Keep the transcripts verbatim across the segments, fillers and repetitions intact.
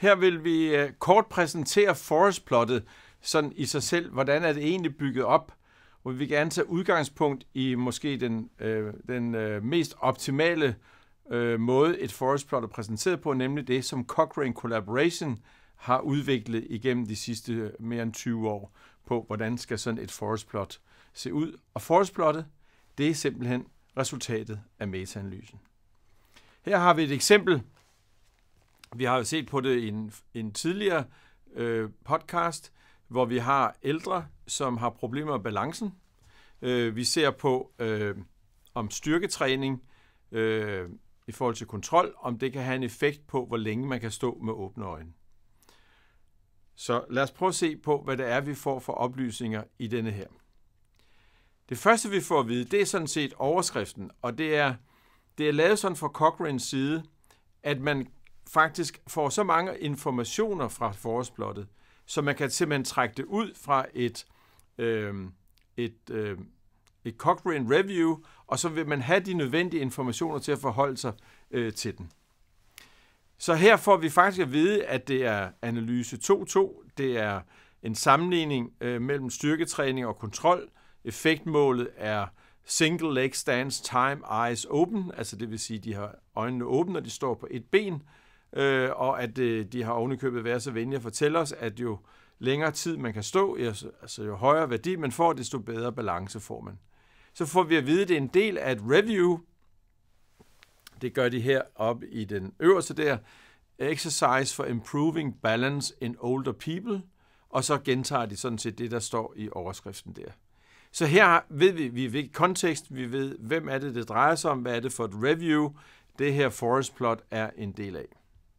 Her vil vi øh, kort præsentere forest-plottet sådan i sig selv. Hvordan er det egentlig bygget op? Og vi vil gerne tage udgangspunkt i måske den, øh, den øh, mest optimale øh, måde, et forest-plot er præsenteret på, nemlig det, som Cochrane Collaboration har udviklet igennem de sidste mere end tyve år på, hvordan skal sådan et forest-plot se ud. Og forest-plottet, det er simpelthen resultatet af metaanalysen. Her har vi et eksempel. Vi har jo set på det i en, en tidligere øh, podcast, hvor vi har ældre, som har problemer med balancen. Øh, vi ser på, øh, om styrketræning øh, i forhold til kontrol, om det kan have en effekt på, hvor længe man kan stå med åbne øjne. Så lad os prøve at se på, hvad det er, vi får for oplysninger i denne her. Det første, vi får at vide, det er sådan set overskriften, og det er, det er lavet sådan fra Cochranes side, at man faktisk får så mange informationer fra forest-plottet, så man kan simpelthen trække det ud fra et, øh, et, øh, et Cochrane Review, og så vil man have de nødvendige informationer til at forholde sig øh, til den. Så her får vi faktisk at vide, at det er analyse to punkt to, det er en sammenligning øh, mellem styrketræning og kontrol. Effektmålet er single leg stance time eyes open, altså det vil sige, at de har øjnene åbne, når de står på et ben, øh, og at øh, de har ovenikøbet været så venlige at fortælle os, at jo længere tid man kan stå, altså jo højere værdi man får, desto bedre balance får man. Så får vi at vide, at det er en del af et review. Det gør de her op i den øverste der. Exercise for improving balance in older people. Og så gentager de sådan set det, der står i overskriften der. Så her ved vi, vi ved kontekst, vi ved, hvem er det, det drejer sig om, hvad er det for et review, det her forest plot er en del af.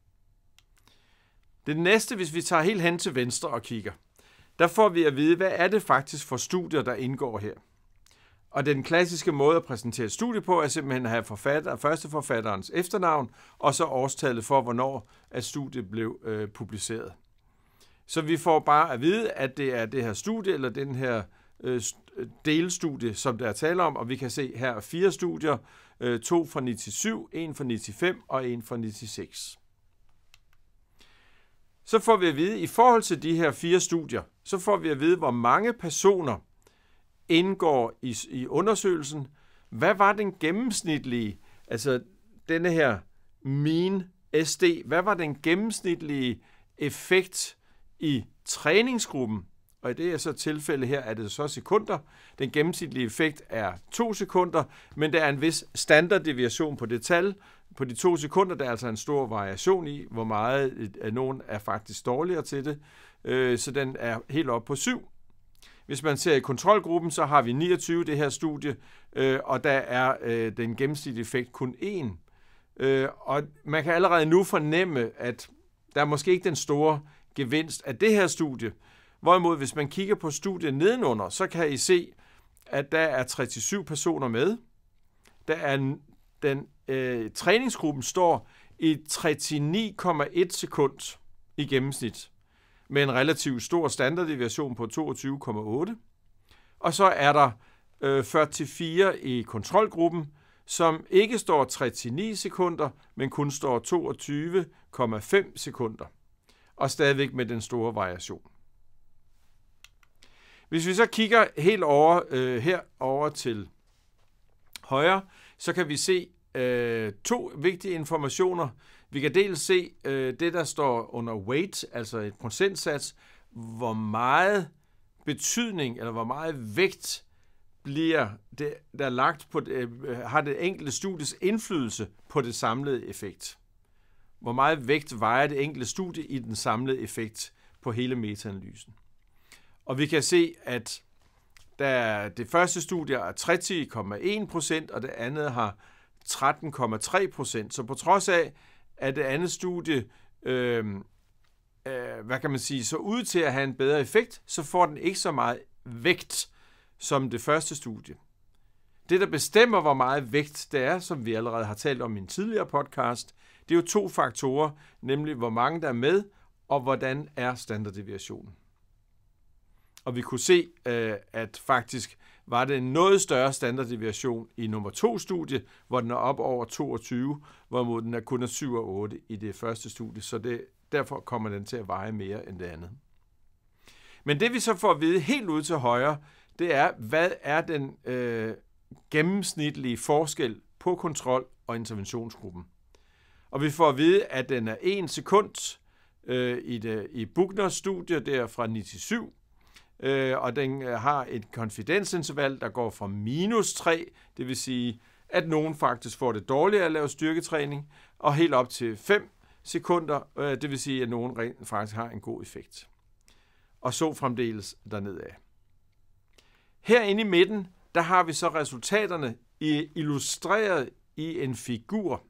Det næste, hvis vi tager helt hen til venstre og kigger, der får vi at vide, hvad er det faktisk for studier, der indgår her. Og den klassiske måde at præsentere et studie på, er simpelthen at have forfatter, første forfatterens efternavn, og så årstallet for, hvornår at studiet blev øh, publiceret. Så vi får bare at vide, at det er det her studie, eller den her øh, delstudie, som der er tale om, og vi kan se her fire studier, øh, to fra ni til syv, en fra ni til fem og en fra ni til seks. Så får vi at vide, i forhold til de her fire studier, så får vi at vide, hvor mange personer indgår i, i undersøgelsen. Hvad var den gennemsnitlige, altså denne her mean S D, hvad var den gennemsnitlige effekt i træningsgruppen? Og i det her så tilfælde her er det så sekunder. Den gennemsnitlige effekt er to sekunder, men der er en vis standarddeviation på det tal. På de to sekunder, der er altså en stor variation i, hvor meget af nogen er faktisk dårligere til det. Så den er helt op på syv. Hvis man ser i kontrolgruppen, så har vi niogtyve det her studie, og der er den gennemsnitlige effekt kun en. Og man kan allerede nu fornemme, at der er måske ikke den store gevinst af det her studie. Hvorimod, hvis man kigger på studiet nedenunder, så kan I se, at der er tre til syv personer med. Der er den øh, træningsgruppen står i tredive komma en sekund i gennemsnit, med en relativt stor standarddeviation på toogtyve komma otte. Og så er der øh, fyrre til fire i kontrolgruppen, som ikke står tredive sekunder, men kun står toogtyve komma fem sekunder. Og stadigvæk med den store variation. Hvis vi så kigger helt over øh, her over til højre, så kan vi se øh, to vigtige informationer. Vi kan dels se øh, det, der står under weight, altså et procentsats, hvor meget betydning eller hvor meget vægt bliver det, der er lagt på det, har det enkelte studies indflydelse på det samlede effekt. Hvor meget vægt vejer det enkelte studie i den samlede effekt på hele metaanalysen. Og vi kan se, at der det første studie er tredive komma en procent, og det andet har tretten komma tre procent. Så på trods af, at det andet studie øh, øh, hvad kan man sige, så ud til at have en bedre effekt, så får den ikke så meget vægt som det første studie. Det, der bestemmer, hvor meget vægt det er, som vi allerede har talt om i en tidligere podcast, det er jo to faktorer, nemlig hvor mange der er med, og hvordan er standarddeviationen. Og vi kunne se, at faktisk var det en noget større standarddeviation i nummer to studie, hvor den er op over toogtyve, hvorimod den er kun er syv og otte i det første studie, så det, derfor kommer den til at veje mere end det andet. Men det vi så får at vide helt ud til højre, det er, hvad er den øh, gennemsnitlige forskel på kontrol- og interventionsgruppen. Og vi får at vide, at den er en sekund øh, i, det, i Buchners studie, der fra ni til syv, øh, og den har et konfidensinterval, der går fra minus tre, det vil sige, at nogen faktisk får det dårligere at lave styrketræning, og helt op til fem sekunder, øh, det vil sige, at nogen rent faktisk har en god effekt. Og så fremdeles dernedad. Herinde i midten, der har vi så resultaterne illustreret i en figur.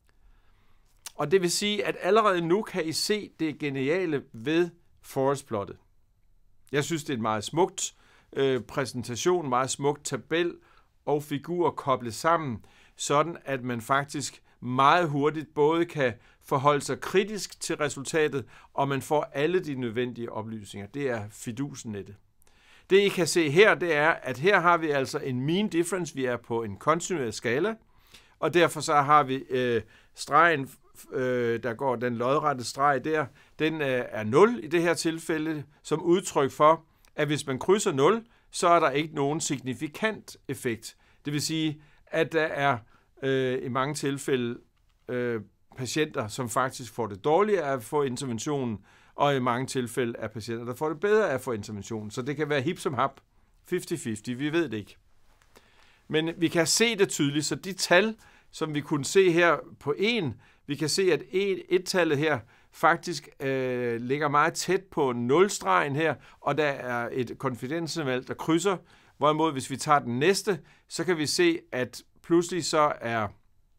Og det vil sige, at allerede nu kan I se det geniale ved forest-plottet. Jeg synes, det er en meget smukt øh, præsentation, meget smukt tabel og figur koblet sammen, sådan at man faktisk meget hurtigt både kan forholde sig kritisk til resultatet, og man får alle de nødvendige oplysninger. Det er fidusen i det. Det I kan se her, det er, at her har vi altså en mean difference. Vi er på en kontinuerlig skala, og derfor så har vi øh, stregen, øh, der går den lodrette streg der, den øh, er nul i det her tilfælde, som udtryk for, at hvis man krydser nul, så er der ikke nogen signifikant effekt. Det vil sige, at der er øh, i mange tilfælde øh, patienter, som faktisk får det dårligere af at få interventionen, og i mange tilfælde er patienter, der får det bedre af at få interventionen. Så det kan være hip som hap, halvtreds halvtreds, vi ved det ikke. Men vi kan se det tydeligt, så de tal, som vi kunne se her på en, vi kan se, at et-tallet her faktisk øh, ligger meget tæt på nul-stregen her, og der er et konfidensinterval, der krydser. Hvorimod, hvis vi tager den næste, så kan vi se, at pludselig så er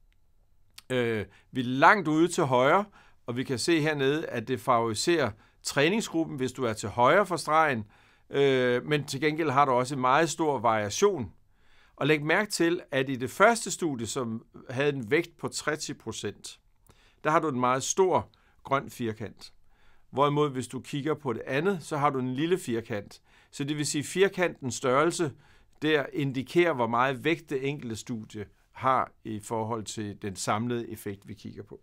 øh, vi langt ude til højre, og vi kan se hernede, at det favoriserer træningsgruppen, hvis du er til højre for stregen, øh, men til gengæld har du også en meget stor variation. Og læg mærke til, at i det første studie, som havde en vægt på tres procent, der har du en meget stor grøn firkant. Hvorimod, hvis du kigger på det andet, så har du en lille firkant. Så det vil sige, at firkantens størrelse, der indikerer, hvor meget vægt det enkelte studie har i forhold til den samlede effekt, vi kigger på.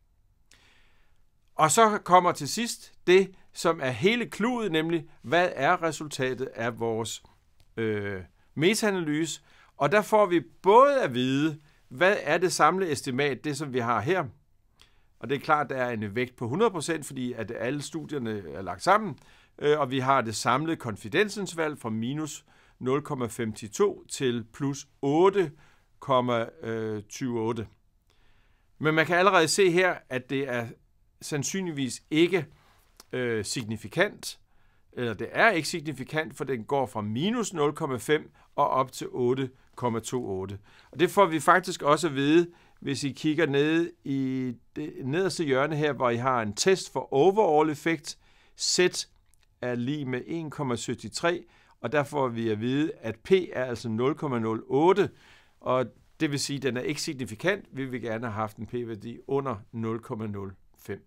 Og så kommer til sidst det, som er hele kludet, nemlig, hvad er resultatet af vores øh, metaanalyse? Og der får vi både at vide, hvad er det samlede estimat, det som vi har her. Og det er klart, at der er en vægt på hundrede procent, fordi at alle studierne er lagt sammen, øh, og vi har det samlede konfidensinterval fra minus nul komma femoghalvtreds til plus otte komma tyve otte. Men man kan allerede se her, at det er sandsynligvis ikke øh, signifikant, eller det er ikke signifikant, for den går fra minus nul komma fem og op til otte komma toogtyve. Og det får vi faktisk også at vide, hvis I kigger ned i det nederste hjørne her, hvor I har en test for overall effekt. Z er lige med en komma syvogtres, og der får vi at vide, at P er altså nul komma nul otte, og det vil sige, at den er ikke signifikant. Vi vil gerne have haft en p-værdi under nul komma nul fem.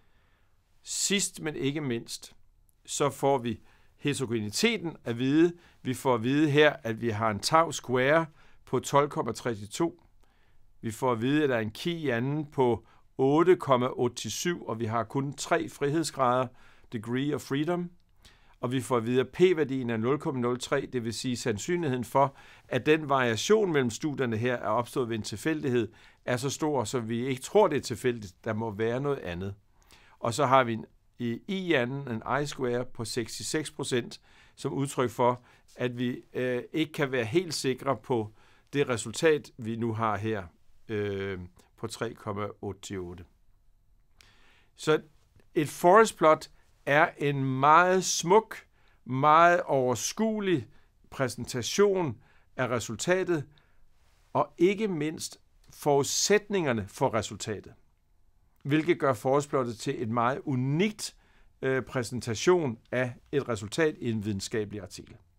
Sidst, men ikke mindst, så får vi heterogeniteten at vide. Vi får at vide her, at vi har en tau square på tolv komma treogtredive. Vi får at vide, at der er en key i anden på otte komma otteogtyve, og vi har kun tre frihedsgrader, degree of freedom. Og vi får at vide, at p-værdien er nul komma nul tre, det vil sige sandsynligheden for, at den variation mellem studierne her er opstået ved en tilfældighed, er så stor, så vi ikke tror, det er tilfældigt. Der må være noget andet. Og så har vi en i anden, en I-square på seksogtres procent, som udtryk for, at vi øh, ikke kan være helt sikre på det resultat, vi nu har her øh, på tre komma otteogtyve. Så et forest plot er en meget smuk, meget overskuelig præsentation af resultatet, og ikke mindst forudsætningerne for resultatet, hvilket gør forestplottet til en meget unikt øh, præsentation af et resultat i en videnskabelig artikel.